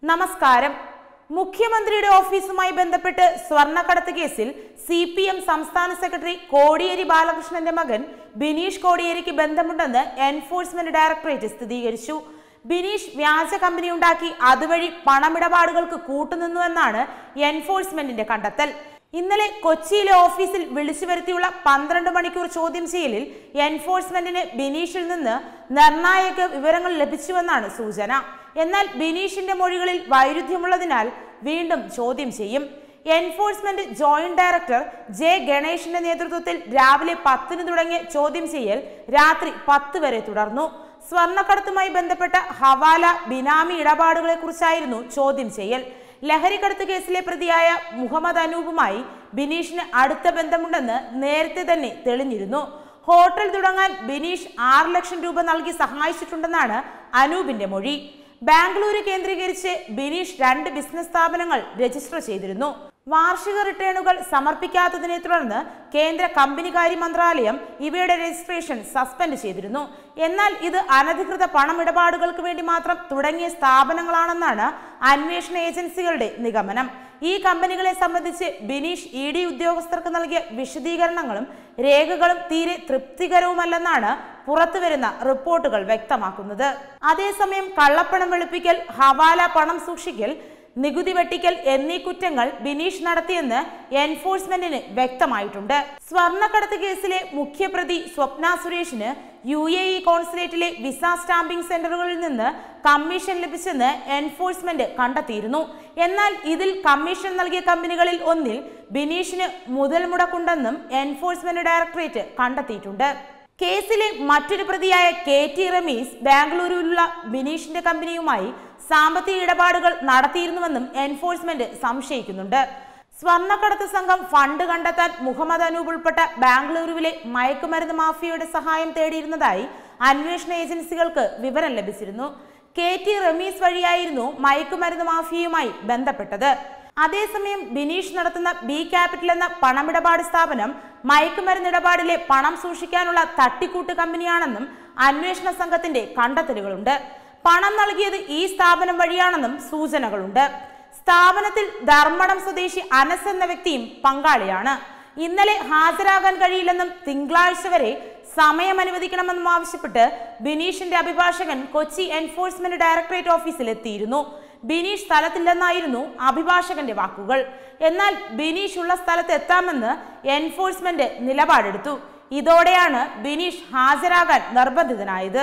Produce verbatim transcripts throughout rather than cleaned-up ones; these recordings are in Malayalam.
നമസ്കാരം. മുഖ്യമന്ത്രിയുടെ ഓഫീസുമായി ബന്ധപ്പെട്ട് സ്വർണ്ണക്കടത്ത് കേസിൽ സി പി എം സംസ്ഥാന സെക്രട്ടറി കോടിയേരി ബാലകൃഷ്ണന്റെ മകൻ ബിനീഷ് കോടിയേരിക്ക് ബന്ധമുണ്ടെന്ന് എൻഫോഴ്സ്മെന്റ് ഡയറക്ടറേറ്റ് സ്ഥിരീകരിച്ചു. ബിനീഷ് വ്യാജ കമ്പനി ഉണ്ടാക്കി അതുവഴി പണമിടപാടുകൾക്ക് കൂട്ടുനിന്നുവെന്നാണ് എൻഫോഴ്സ്മെന്റിന്റെ കണ്ടെത്തൽ. ഇന്നലെ കൊച്ചിയിലെ ഓഫീസിൽ വിളിച്ചു വരുത്തിയുള്ള പന്ത്രണ്ട് മണിക്കൂർ ചോദ്യം ചെയ്യലിൽ എൻഫോഴ്സ്മെന്റിന് ബിനീഷിൽ നിന്ന് നിർണായക വിവരങ്ങൾ ലഭിച്ചുവെന്നാണ് സൂചന. എന്നാൽ ബിനീഷിന്റെ മൊഴികളിൽ വൈരുദ്ധ്യമുള്ളതിനാൽ വീണ്ടും ചോദ്യം ചെയ്യും. എൻഫോഴ്സ്മെന്റ് ജോയിന്റ് ഡയറക്ടർ ജെ ഗണേഷിന്റെ നേതൃത്വത്തിൽ രാവിലെ പത്തിന് തുടങ്ങിയ ചോദ്യം ചെയ്യൽ രാത്രി പത്ത് വരെ തുടർന്നു. സ്വർണ്ണക്കടത്തുമായി ബന്ധപ്പെട്ട ഹവാല ബിനാമി ഇടപാടുകളെ കുറിച്ചായിരുന്നു ചോദ്യം ചെയ്യൽ. ലഹരിക്കടത്ത് കേസിലെ പ്രതിയായ മുഹമ്മദ് അനൂപുമായി ബിനീഷിന് അടുത്ത ബന്ധമുണ്ടെന്ന് നേരത്തെ തന്നെ തെളിഞ്ഞിരുന്നു. ഹോട്ടൽ തുടങ്ങാൻ ബിനീഷ് ആറ് ലക്ഷം രൂപ നൽകി സഹായിച്ചിട്ടുണ്ടെന്നാണ് അനൂപിന്റെ മൊഴി. ബാംഗ്ലൂരു കേന്ദ്രീകരിച്ച് ബിനീഷ് രണ്ട് ബിസിനസ് സ്ഥാപനങ്ങൾ രജിസ്റ്റർ ചെയ്തിരുന്നു. വാർഷിക റിട്ടേണുകൾ സമർപ്പിക്കാത്തതിനെ തുടർന്ന് കേന്ദ്ര കമ്പനികാര്യ മന്ത്രാലയം ഇവയുടെ രജിസ്ട്രേഷൻ സസ്പെൻഡ് ചെയ്തിരുന്നു. എന്നാൽ ഇത് അനധികൃത പണമിടപാടുകൾക്ക് വേണ്ടി മാത്രം തുടങ്ങിയ സ്ഥാപനങ്ങളാണെന്നാണ് അന്വേഷണ ഏജൻസികളുടെ നിഗമനം. ഈ കമ്പനികളെ സംബന്ധിച്ച് ബിനീഷ് ഇ ഡി ഉദ്യോഗസ്ഥർക്ക് നൽകിയ വിശദീകരണങ്ങളും രേഖകളും തീരെ തൃപ്തികരവുമല്ലെന്നാണ് പുറത്തുവരുന്ന റിപ്പോർട്ടുകൾ വ്യക്തമാക്കുന്നത്. അതേസമയം കള്ളപ്പണം വെളുപ്പിക്കൽ, ഹവാല പണം സൂക്ഷിക്കൽ, നികുതി വെട്ടിക്കൽ എന്നീ കുറ്റങ്ങൾ ബിനീഷ് നടത്തിയെന്ന് എൻഫോഴ്സ്മെന്റിന് വ്യക്തമായിട്ടുണ്ട്. സ്വർണ്ണക്കടത്ത് കേസിലെ മുഖ്യപ്രതി സ്വപ്ന സുരേഷിന് യു എ ഇ കോൺസുലേറ്റിലെ വിസ സ്റ്റാമ്പിംഗ് സെന്ററുകളിൽ നിന്ന് കമ്മീഷൻ ലഭിച്ചെന്ന് എൻഫോഴ്സ്മെന്റ് കണ്ടെത്തിയിരുന്നു. എന്നാൽ ഇതിൽ കമ്മീഷൻ നൽകിയ കമ്പനികളിൽ ഒന്നിൽ ബിനീഷിന് മുതൽ മുടക്കുണ്ടെന്നും എൻഫോഴ്സ്മെന്റ് ഡയറക്ടറേറ്റ് കണ്ടെത്തിയിട്ടുണ്ട്. കേസിലെ മറ്റൊരു പ്രതിയായ കെ ടി റമീസ് ബാംഗ്ലൂരിലുള്ള ബിനീഷിന്റെ കമ്പനിയുമായി സാമ്പത്തിക ഇടപാടുകൾ നടത്തിയിരുന്നുവെന്നും എൻഫോഴ്സ്മെന്റ് സംശയിക്കുന്നുണ്ട്. സ്വർണ്ണക്കടത്ത് സംഘം ഫണ്ട് കണ്ടെത്താൻ മുഹമ്മദ് അനൂപ് ഉൾപ്പെട്ട ബാംഗ്ലൂരുവിലെ മയക്കുമരുന്ന് മാഫിയയുടെ സഹായം തേടിയിരുന്നതായി അന്വേഷണ ഏജൻസികൾക്ക് വിവരം ലഭിച്ചിരുന്നു. കെ ടി റമീസ് വഴിയായിരുന്നു മയക്കുമരുന്ന് മാഫിയയുമായി ബന്ധപ്പെട്ടത്. അതേസമയം ബിനീഷ് നടത്തുന്ന ബി ക്യാപിറ്റൽ എന്ന പണമിടപാട് സ്ഥാപനം മയക്കുമരുന്ന് ഇടപാടിലെ പണം സൂക്ഷിക്കാനുള്ള തട്ടിക്കൂട്ട് കമ്പനിയാണെന്നും അന്വേഷണ സംഘത്തിന്റെ കണ്ടെത്തലുകളുണ്ട്. പണം നൽകിയത് ഈ സ്ഥാപനം വഴിയാണെന്നും സൂചനകളുണ്ട്. സ്ഥാപനത്തിൽ ധർമ്മടം സ്വദേശി അനസ് എന്ന വ്യക്തിയും പങ്കാളിയാണ്. ഇന്നലെ ഹാജരാകാൻ കഴിയില്ലെന്നും തിങ്കളാഴ്ച വരെ സമയം അനുവദിക്കണമെന്നും ആവശ്യപ്പെട്ട് ബിനീഷിന്റെ അഭിഭാഷകൻ കൊച്ചി എൻഫോഴ്സ്മെന്റ് ഡയറക്ടറേറ്റ് ഓഫീസിൽ എത്തിയിരുന്നു. ബിനീഷ് സ്ഥലത്തില്ലെന്നായിരുന്നു അഭിഭാഷകന്റെ വാക്കുകൾ. എന്നാൽ ബിനീഷ് ഉള്ള സ്ഥലത്ത് എത്താമെന്ന് എൻഫോഴ്സ്മെന്റ് നിലപാടെടുത്തു. ഇതോടെയാണ് ബിനീഷ് ഹാജരാകാൻ നിർബന്ധിതനായത്.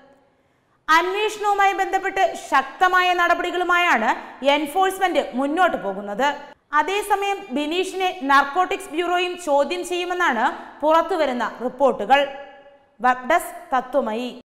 അന്വേഷണവുമായി ബന്ധപ്പെട്ട് ശക്തമായ നടപടികളുമായാണ് എൻഫോഴ്സ്മെന്റ് മുന്നോട്ട് പോകുന്നത്. അതേസമയം ബിനീഷിനെ നാർക്കോട്ടിക്സ് ബ്യൂറോയും ചോദ്യം ചെയ്യുമെന്നാണ് പുറത്തുവരുന്ന റിപ്പോർട്ടുകൾ. Web desk Tatwamayi.